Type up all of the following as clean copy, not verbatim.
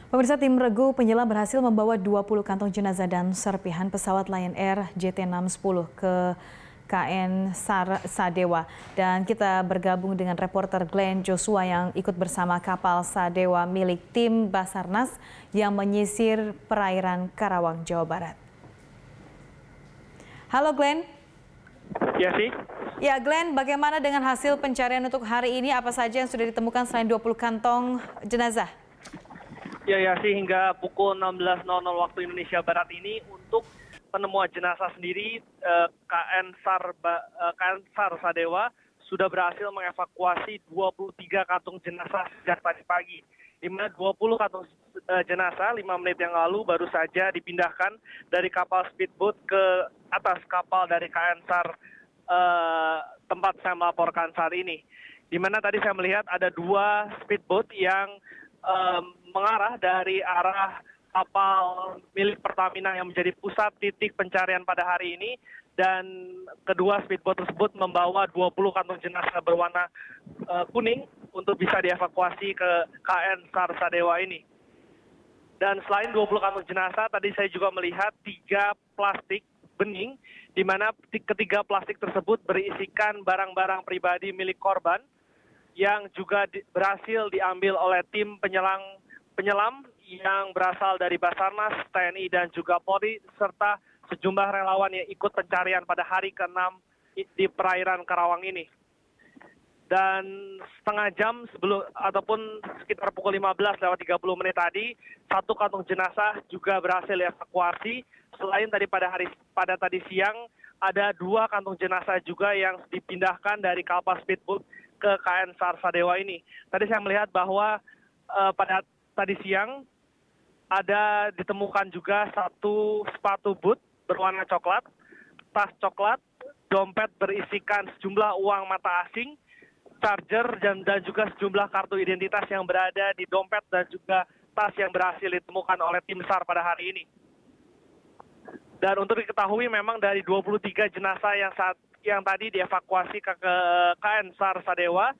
Pemirsa, tim regu penyelam berhasil membawa 20 kantong jenazah dan serpihan pesawat Lion Air JT610 ke KN SAR Sadewa. Dan kita bergabung dengan reporter Glenn Joshua yang ikut bersama kapal Sadewa milik tim Basarnas yang menyisir perairan Karawang, Jawa Barat. Halo Glenn. Ya sih. Ya Glenn, bagaimana dengan hasil pencarian untuk hari ini? Apa saja yang sudah ditemukan selain 20 kantong jenazah? Ya sih, hingga pukul 16.00 waktu Indonesia Barat ini untuk penemuan jenazah sendiri KN SAR Sadewa sudah berhasil mengevakuasi 23 kantung jenazah sejak tadi pagi. Di mana 20 kantung jenazah 5 menit yang lalu baru saja dipindahkan dari kapal speedboat ke atas kapal dari KN SAR tempat saya melaporkan saat ini. Di mana tadi saya melihat ada 2 speedboat yang mengarah dari arah kapal milik Pertamina yang menjadi pusat titik pencarian pada hari ini, dan kedua speedboat tersebut membawa 20 kantong jenazah berwarna kuning untuk bisa dievakuasi ke KN SAR Sadewa ini. Dan selain 20 kantong jenazah, tadi saya juga melihat 3 plastik bening, di mana ketiga plastik tersebut berisikan barang-barang pribadi milik korban yang juga berhasil diambil oleh tim penyelam yang berasal dari Basarnas, TNI, dan juga Polri, serta sejumlah relawan yang ikut pencarian pada hari ke-6 di perairan Karawang ini. Dan setengah jam sebelum, ataupun sekitar pukul 15:30 tadi, 1 kantong jenazah juga berhasil dievakuasi. Selain tadi pada tadi siang, ada 2 kantong jenazah juga yang dipindahkan dari kapal speedboat ke KN SAR Sadewa ini. Tadi saya melihat bahwa pada tadi siang ada ditemukan juga 1 sepatu boot berwarna coklat, tas coklat, dompet berisikan sejumlah uang mata asing, charger, dan juga sejumlah kartu identitas yang berada di dompet dan juga tas yang berhasil ditemukan oleh tim SAR pada hari ini. Dan untuk diketahui memang dari 23 jenazah yang tadi dievakuasi ke KN SAR Sadewa,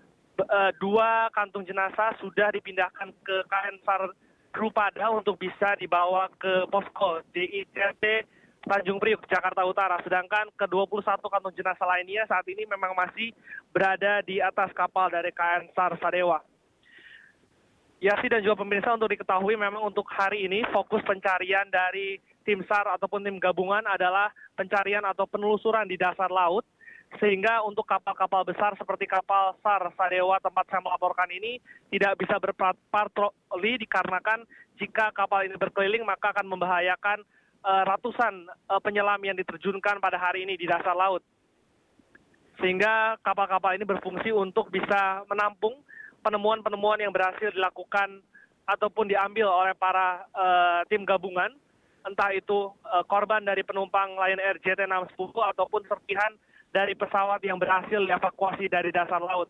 2 kantung jenazah sudah dipindahkan ke KN SAR Drupada untuk bisa dibawa ke posko JICT Tanjung Priuk, Jakarta Utara. Sedangkan ke-21 kantung jenazah lainnya saat ini memang masih berada di atas kapal dari KN SAR Sadewa. Yasi dan juga pemirsa, untuk diketahui memang untuk hari ini fokus pencarian dari tim SAR ataupun tim gabungan adalah pencarian atau penelusuran di dasar laut, sehingga untuk kapal-kapal besar seperti kapal SAR Sadewa tempat saya melaporkan ini tidak bisa berpatroli dikarenakan jika kapal ini berkeliling maka akan membahayakan ratusan penyelam yang diterjunkan pada hari ini di dasar laut. Sehingga kapal-kapal ini berfungsi untuk bisa menampung penemuan-penemuan yang berhasil dilakukan ataupun diambil oleh para tim gabungan, entah itu korban dari penumpang Lion Air JT610 ataupun serpihan dari pesawat yang berhasil dievakuasi dari dasar laut.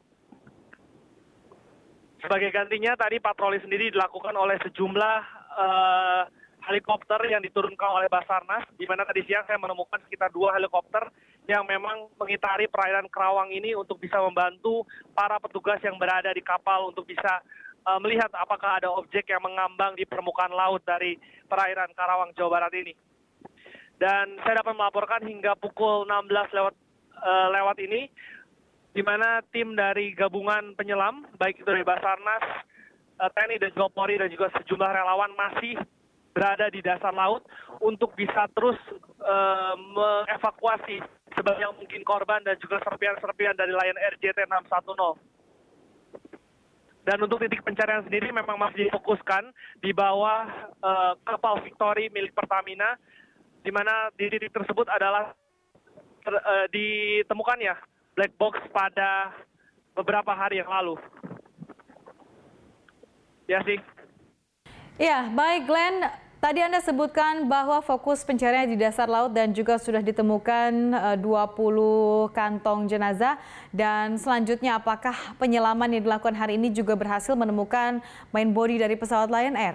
Sebagai gantinya tadi patroli sendiri dilakukan oleh sejumlah helikopter yang diturunkan oleh Basarnas, di mana tadi siang saya menemukan sekitar 2 helikopter yang memang mengitari perairan Karawang ini untuk bisa membantu para petugas yang berada di kapal untuk bisa melihat apakah ada objek yang mengambang di permukaan laut dari perairan Karawang, Jawa Barat ini. Dan saya dapat melaporkan hingga pukul 16 lewat ini, di mana tim dari gabungan penyelam, baik itu dari Basarnas, TNI, dan juga Polri, dan juga sejumlah relawan masih berada di dasar laut untuk bisa terus mengevakuasi sebanyak mungkin korban dan juga serpihan-serpihan dari Lion Air JT610. Dan untuk titik pencarian sendiri memang masih difokuskan di bawah kapal Victory milik Pertamina, di mana di titik tersebut adalah ditemukannya black box pada beberapa hari yang lalu. Ya sih. Ya, baik Glenn. Tadi Anda sebutkan bahwa fokus pencarian di dasar laut dan juga sudah ditemukan 20 kantong jenazah. Dan selanjutnya apakah penyelaman yang dilakukan hari ini juga berhasil menemukan main body dari pesawat Lion Air?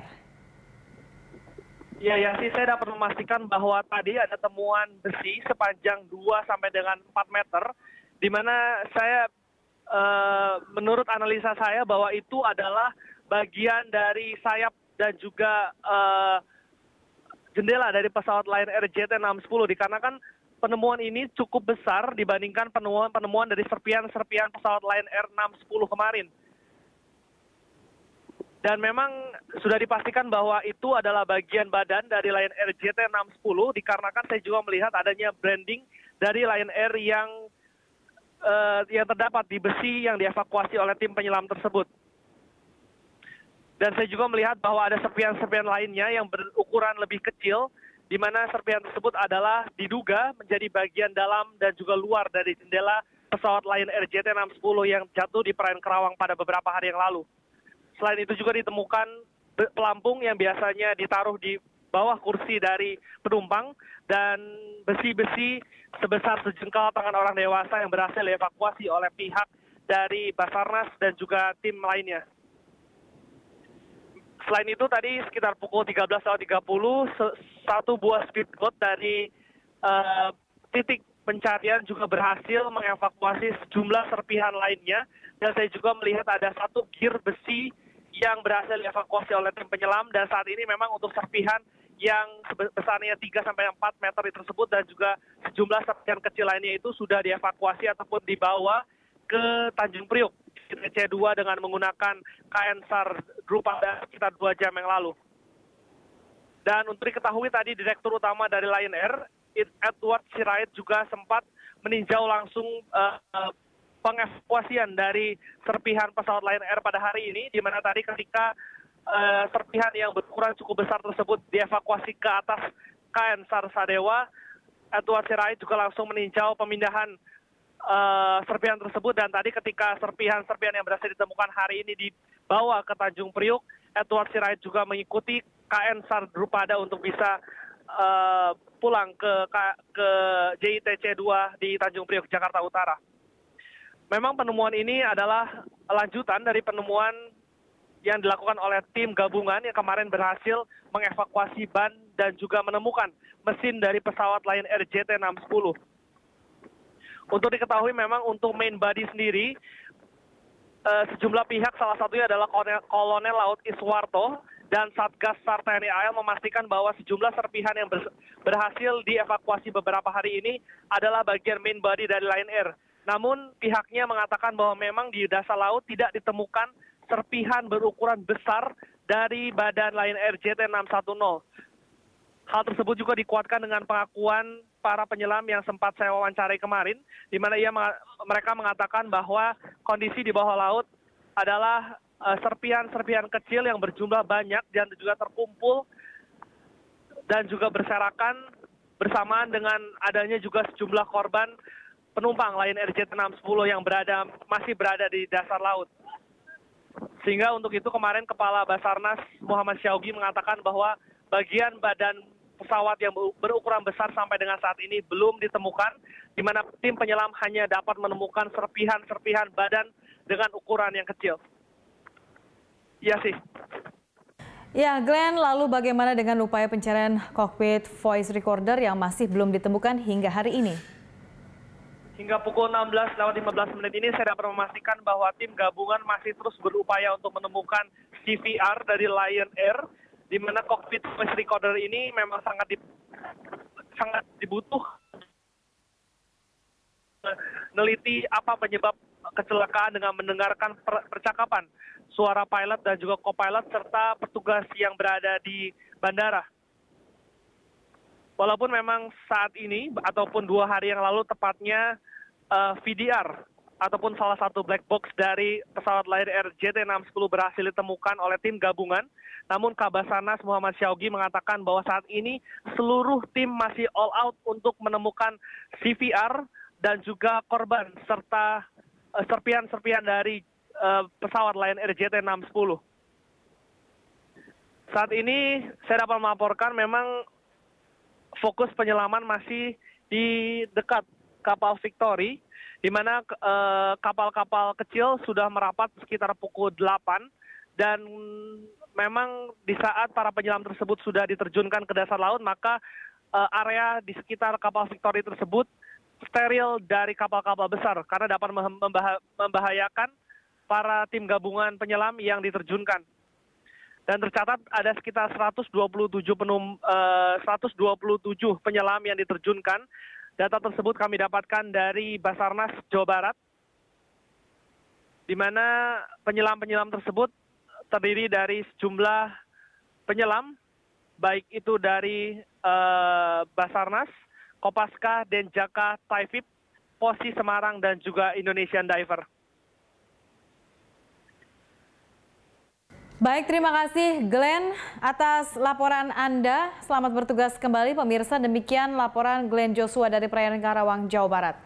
Ya sih, saya dapat memastikan bahwa tadi ada temuan besi sepanjang 2 sampai dengan 4 meter, di mana saya menurut analisa saya bahwa itu adalah bagian dari sayap dan juga jendela dari pesawat Lion Air JT610 dikarenakan penemuan ini cukup besar dibandingkan penemuan dari serpihan-serpihan pesawat Lion Air 610 kemarin. Dan memang sudah dipastikan bahwa itu adalah bagian badan dari Lion Air JT610 dikarenakan saya juga melihat adanya branding dari Lion Air yang terdapat di besi yang dievakuasi oleh tim penyelam tersebut. Dan saya juga melihat bahwa ada serpihan-serpihan lainnya yang berukuran lebih kecil, di mana serpihan tersebut adalah diduga menjadi bagian dalam dan juga luar dari jendela pesawat Lion Air JT610 yang jatuh di perairan Kerawang pada beberapa hari yang lalu. Selain itu juga ditemukan pelampung yang biasanya ditaruh di bawah kursi dari penumpang dan besi-besi sebesar sejengkal tangan orang dewasa yang berhasil dievakuasi oleh pihak dari Basarnas dan juga tim lainnya. Selain itu tadi sekitar pukul 13.30 satu buah speedboat dari titik pencarian juga berhasil mengevakuasi sejumlah serpihan lainnya dan saya juga melihat ada satu gear besi yang berhasil dievakuasi oleh tim penyelam dan saat ini memang untuk serpihan yang besarnya 3-4 meter tersebut dan juga sejumlah serpihan kecil lainnya itu sudah dievakuasi ataupun dibawa ke Tanjung Priok C2 dengan menggunakan KN SAR Drupada sekitar 2 jam yang lalu. Dan untuk diketahui tadi Direktur Utama dari Lion Air, Edward Sirait juga sempat meninjau langsung pengevakuasian dari serpihan pesawat Lion Air pada hari ini, di mana tadi ketika serpihan yang berukuran cukup besar tersebut dievakuasi ke atas KN SAR Sadewa, Edward Sirait juga langsung meninjau pemindahan serpihan tersebut dan tadi ketika serpihan-serpihan yang berhasil ditemukan hari ini dibawa ke Tanjung Priok, Edward Sirait juga mengikuti KN SAR Drupada untuk bisa pulang ke JITC 2 di Tanjung Priok, Jakarta Utara. Memang penemuan ini adalah lanjutan dari penemuan yang dilakukan oleh tim gabungan yang kemarin berhasil mengevakuasi ban dan juga menemukan mesin dari pesawat Lion Air JT610. Untuk diketahui memang untuk main body sendiri, sejumlah pihak salah satunya adalah Kolonel Laut Iswarto dan Satgas SAR TNI AL memastikan bahwa sejumlah serpihan yang berhasil dievakuasi beberapa hari ini adalah bagian main body dari Lion Air. Namun pihaknya mengatakan bahwa memang di dasar laut tidak ditemukan serpihan berukuran besar dari badan Lion Air JT610. Hal tersebut juga dikuatkan dengan pengakuan para penyelam yang sempat saya wawancarai kemarin, di mana mereka mengatakan bahwa kondisi di bawah laut adalah serpihan-serpihan kecil yang berjumlah banyak dan juga terkumpul dan juga berserakan bersamaan dengan adanya juga sejumlah korban penumpang Lion Air JT610 yang masih berada di dasar laut. Sehingga untuk itu kemarin Kepala Basarnas Muhammad Syaugi mengatakan bahwa bagian badan pesawat yang berukuran besar sampai dengan saat ini belum ditemukan, di mana tim penyelam hanya dapat menemukan serpihan-serpihan badan dengan ukuran yang kecil. Iya sih. Ya, Glenn, lalu bagaimana dengan upaya pencarian cockpit voice recorder yang masih belum ditemukan hingga hari ini? Hingga pukul 16.15 ini saya dapat memastikan bahwa tim gabungan masih terus berupaya untuk menemukan CVR dari Lion Air, di mana cockpit voice recorder ini memang sangat dibutuhkan meneliti apa penyebab kecelakaan dengan mendengarkan percakapan suara pilot dan juga co-pilot serta petugas yang berada di bandara. Walaupun memang saat ini ataupun 2 hari yang lalu tepatnya VDR ataupun salah satu black box dari pesawat Lion Air JT610 berhasil ditemukan oleh tim gabungan, namun Kabasarnas Muhammad Syaugi mengatakan bahwa saat ini seluruh tim masih all out untuk menemukan CVR dan juga korban serta serpihan-serpihan dari pesawat Lion Air JT610. Saat ini saya dapat melaporkan memang fokus penyelaman masih di dekat kapal Victory, di mana kapal-kapal kecil sudah merapat sekitar pukul 8, dan memang di saat para penyelam tersebut sudah diterjunkan ke dasar laut, maka area di sekitar kapal Victory tersebut steril dari kapal-kapal besar, karena dapat membahayakan para tim gabungan penyelam yang diterjunkan. Dan tercatat ada sekitar 127 penyelam yang diterjunkan. Data tersebut kami dapatkan dari Basarnas Jawa Barat, di mana penyelam-penyelam tersebut terdiri dari sejumlah penyelam, baik itu dari Basarnas, Kopaska, Denjaka, Taifib, Posi Semarang, dan juga Indonesian Diver. Baik, terima kasih Glenn atas laporan Anda. Selamat bertugas kembali pemirsa. Demikian laporan Glenn Joshua dari perairan Karawang, Jawa Barat.